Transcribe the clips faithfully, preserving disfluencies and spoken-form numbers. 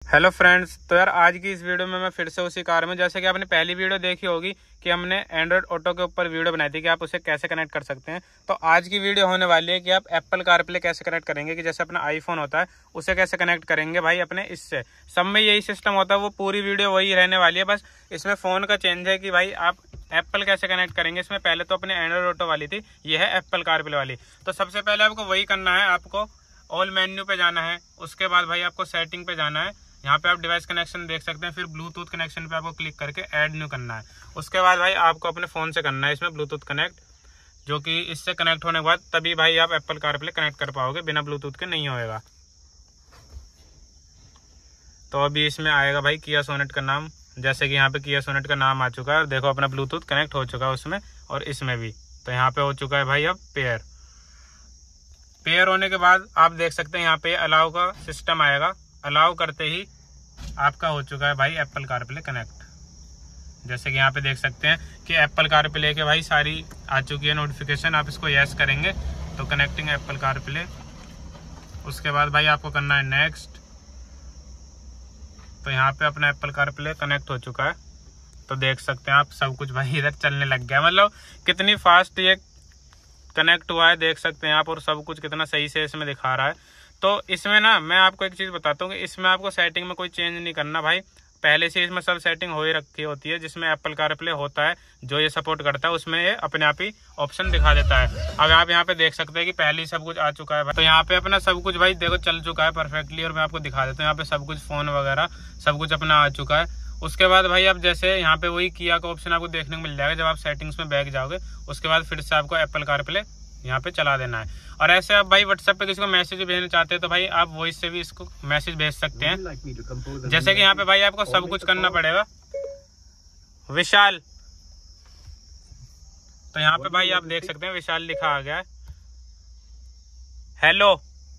Hello friends, तो यार आज की इस वीडियो में मैं फिर से उसी कार में, जैसे कि आपने पहली वीडियो देखी होगी कि हमने एंड्रॉइड ऑटो के ऊपर वीडियो बनाई थी कि आप उसे कैसे कनेक्ट कर सकते हैं। तो आज की वीडियो होने वाली है कि आप एप्पल कारप्ले कैसे कनेक्ट करेंगे, कि जैसे अपना आईफोन होता है उसे कैसे कनेक्ट करेंगे भाई अपने इससे। सब में यही सिस्टम होता है, वो पूरी वीडियो वही रहने वाली है, बस इसमें फ़ोन का चेंज है कि भाई आप एप्पल कैसे कनेक्ट करेंगे। इसमें पहले तो अपने एंड्रॉइड ऑटो वाली थी, ये है एप्पल कारप्ले वाली। तो सबसे पहले आपको वही करना है, आपको ऑल मेन्यू पे जाना है। उसके बाद भाई आपको सेटिंग पे जाना है, यहाँ पे आप डिवाइस कनेक्शन देख सकते हैं, फिर ब्लूटूथ कनेक्शन पे आपको क्लिक करके ऐड न्यू करना है। उसके बाद भाई आपको अपने फ़ोन से करना है इसमें ब्लूटूथ कनेक्ट, जो कि इससे कनेक्ट होने के बाद तभी भाई आप एप्पल कारप्ले कनेक्ट कर पाओगे, बिना ब्लूटूथ के नहीं होएगा। तो अभी इसमें आएगा भाई किया सोनेट का नाम, जैसे कि यहाँ पे किया सोनेट का नाम आ चुका है और देखो अपना ब्लूटूथ कनेक्ट हो चुका है उसमें और इसमें भी। तो यहाँ पे हो चुका है भाई अब पेयर। पेयर होने के बाद आप देख सकते हैं यहाँ पे अलाउ का सिस्टम आएगा। अलाउ करते ही आपका हो चुका है भाई एप्पल कारप्ले कनेक्ट। जैसे कि यहाँ पे देख सकते हैं कि एप्पल कारप्ले के भाई सारी आ चुकी है नोटिफिकेशन। आप इसको यस करेंगे तो कनेक्टिंग एप्पल कारप्ले। उसके बाद भाई आपको करना है नेक्स्ट। तो यहाँ पे अपना एप्पल कारप्ले कनेक्ट हो चुका है। तो देख सकते हैं आप सब कुछ भाई इधर चलने लग गया, मतलब कितनी फास्ट ये कनेक्ट हुआ है देख सकते हैं आप, और सब कुछ कितना सही से इसमें दिखा रहा है। तो इसमें ना मैं आपको एक चीज़ बताता हूँ कि इसमें आपको सेटिंग में कोई चेंज नहीं करना भाई, पहले से इसमें सब सेटिंग हो ही रखी होती है। जिसमें एप्पल कारप्ले होता है जो ये सपोर्ट करता है उसमें ये अपने आप ही ऑप्शन दिखा देता है। अब आप यहाँ पे देख सकते हैं कि पहले ही सब कुछ आ चुका है भाई। तो यहाँ पे अपना सब कुछ भाई देखो चल चुका है परफेक्टली, और मैं आपको दिखा देता हूँ यहाँ पे सब कुछ फ़ोन वगैरह सब कुछ अपना आ चुका है। उसके बाद भाई अब जैसे यहाँ पे वही किया का ऑप्शन आपको देखने को मिल जाएगा जब आप सेटिंग्स में बैक जाओगे। उसके बाद फिर से आपको एप्पल कारप्ले यहाँ पे चला देना है। और ऐसे आप भाई व्हाट्सएप पे किसी को मैसेज भेजना चाहते हैं तो भाई आप वॉइस से भी इसको मैसेज भेज सकते हैं। जैसे कि यहाँ पे भाई आपको सब कुछ करना पड़ेगा विशाल। तो यहाँ पे भाई आप देख सकते हैं विशाल लिखा आ गया है। Hello,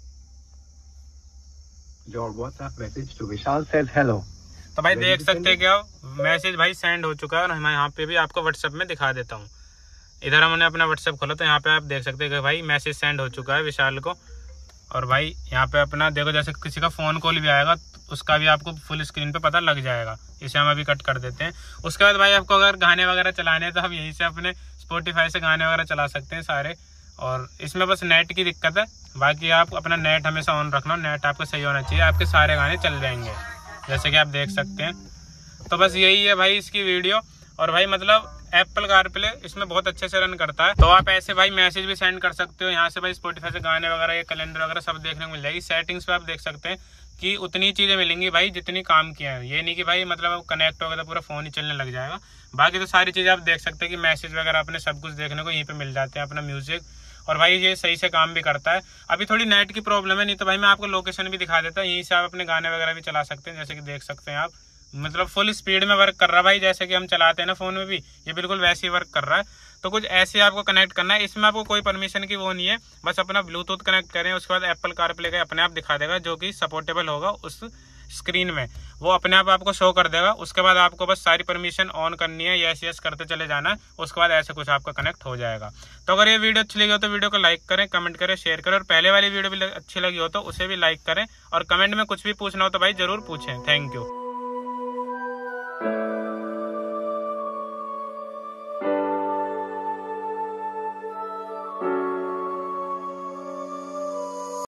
Your WhatsApp message to Vishal says hello। तो भाई देख सकते हैं क्या मैसेज भाई सेंड हो चुका है। और मैं यहाँ पे भी आपको व्हाट्सएप में दिखा देता हूँ। इधर हमने अपना व्हाट्सएप खोला तो यहाँ पे आप देख सकते हैं कि भाई मैसेज सेंड हो चुका है विशाल को। और भाई यहाँ पे अपना देखो जैसे किसी का फ़ोन कॉल भी आएगा तो उसका भी आपको फुल स्क्रीन पे पता लग जाएगा। इसे हम अभी कट कर देते हैं। उसके बाद भाई आपको अगर गाने वगैरह चलाने हैं तो आप यहीं से अपने स्पॉटिफाई से गाने वगैरह चला सकते हैं सारे। और इसमें बस नेट की दिक्कत है, बाकी आप अपना नेट हमेशा ऑन रखना, नेट आपका सही होना चाहिए, आपके सारे गाने चल जाएंगे जैसे कि आप देख सकते हैं। तो बस यही है भाई इसकी वीडियो। और भाई मतलब एप्पल कारप्ले इसमें बहुत अच्छे से रन करता है। तो आप ऐसे भाई मैसेज भी सेंड कर सकते हो यहाँ से भाई स्पॉटिफाई से गाने वगैरह या कैलेंडर वगैरह सब देखने को मिल जाएगी। सेटिंग्स पे आप देख सकते हैं कि उतनी चीज़ें मिलेंगी भाई जितनी काम किया है। ये नहीं कि भाई मतलब कनेक्ट होगा तो पूरा फ़ोन ही चलने लग जाएगा। बाकी तो सारी चीज़ें आप देख सकते हैं कि मैसेज वगैरह अपने सब कुछ देखने को यहीं पर मिल जाते हैं, अपना म्यूजिक। और भाई ये सही से काम भी करता है। अभी थोड़ी नेट की प्रॉब्लम है, नहीं तो भाई मैं आपको लोकेशन भी दिखा देता हूँ, यहीं से आप अपने गाने वगैरह भी चला सकते हैं। जैसे कि देख सकते हैं आप मतलब फुल स्पीड में वर्क कर रहा है भाई, जैसे कि हम चलाते हैं ना फ़ोन में भी, ये बिल्कुल वैसे ही वर्क कर रहा है। तो कुछ ऐसे आपको कनेक्ट करना है। इसमें आपको कोई परमिशन की वो नहीं है, बस अपना ब्लूटूथ कनेक्ट करें। उसके बाद एप्पल कारप्ले का अपने आप दिखा देगा, जो कि सपोर्टेबल होगा उस स्क्रीन में, वो अपने आप आपको शो कर देगा। उसके बाद आपको बस सारी परमिशन ऑन करनी है, यस यस करते चले जाना है। उसके बाद ऐसे कुछ आपका कनेक्ट हो जाएगा। तो अगर ये वीडियो अच्छी लगी हो तो वीडियो को लाइक करें, कमेंट करें, शेयर करें। और पहले वाली वीडियो भी अच्छी लगी हो तो उसे भी लाइक करें। और कमेंट में कुछ भी पूछना हो तो भाई जरूर पूछें। Thank you.